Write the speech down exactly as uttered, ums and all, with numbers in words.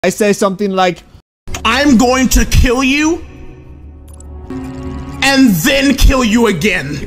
I say something like, I'm going to kill you and then kill you again.